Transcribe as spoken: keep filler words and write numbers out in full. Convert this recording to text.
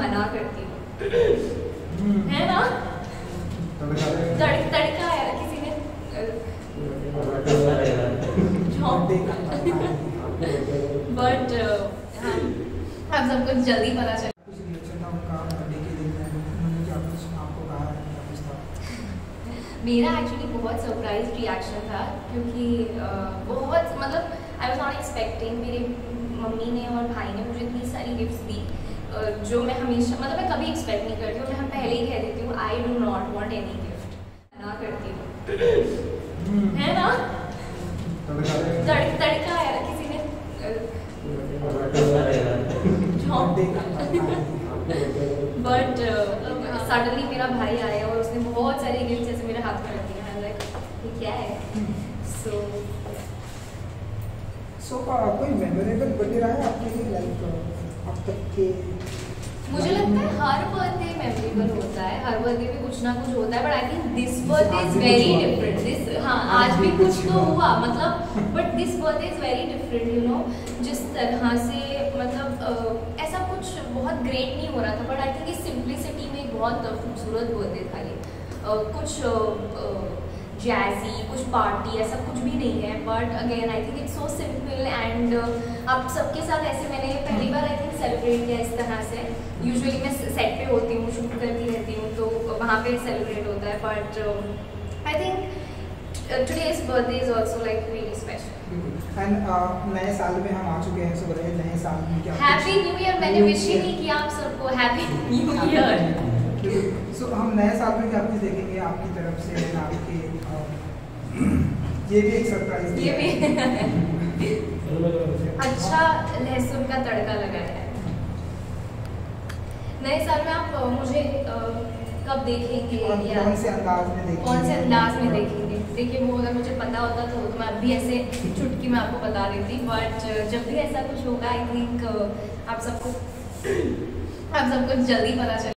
मना करती हूँ, है ना? तड़, तड़का है किसी ने बट अब सबको जल्दी पता चला। मेरा एक्चुअली बहुत सरप्राइज रिएक्शन था क्योंकि uh, बहुत मतलब आई वाज नॉट एक्सपेक्टिंग। मेरे मम्मी ने और भाई ने मुझे इतनी सारी गिफ्ट्स दी uh, जो मैं हमेशा मतलब मैं कभी एक्सपेक्ट नहीं करती हूँ। मैं पहले ही कह देती हूँ I do not want any gift, मना करती हूँ, है ना? तड़, तड़का है किसी ने बट सडनली मेरा भाई आया और उसने बहुत सारी गिफ्ट जैसे मेरे हाथ में रख दिया। लाइक ये क्या है? सो सो कोई मेमोरेबल बर्थडे रहा है आपके लिए लाइक अब तक के? मुझे लगता है हर बर्थडे मेमोरेबल होता है, हर बर्थडे पे कुछ ना कुछ होता है, but I think this birthday is very different. This हाँ आज भी कुछ तो हुआ मतलब, but this birthday is very different. You know जिस तरह से मतलब uh, ऐसा कुछ बहुत ग्रेट नहीं हो रहा था, बट आई थिंक इस सिंप्लिसिटी में एक बहुत खूबसूरत बर्थडे था ये। uh, कुछ जैजी uh, uh, कुछ पार्टी ऐसा कुछ भी नहीं है, but again I think it's so simple and आप सबके साथ ऐसे मैंने पहली बार आई थिंक सेलिब्रेट किया इस तरह से। यूजुअली मैं सेट पे होती हूँ, शूट करती रहती हूँ, तो वहाँ पे सेलिब्रेट होता है, but I think today's birthday is also like really special. And नए साल में हम आ चुके हैं, सो बताइए नए साल में क्या? Happy new year. मैंने विश ही नहीं किया आप सबको हैप्पी न्यू ईयर। सो हम नए साल में क्या कुछ देखेंगे आपकी तरफ से? आपके ये भी एक सरप्राइज ये भी अच्छा लहसुन का तड़का लगाया है। नए साल में आप मुझे कब देखेंगे या कौन से अंदाज में देखेंगे? कौन से अंदाज में देखेंगे? देखिए वो अगर मुझे पता होता तो, तो मैं अभी ऐसे चुटकी में आपको बता देती, बट जब भी ऐसा कुछ होगा आई थिंक आप सबको आप सबको जल्दी पता चले।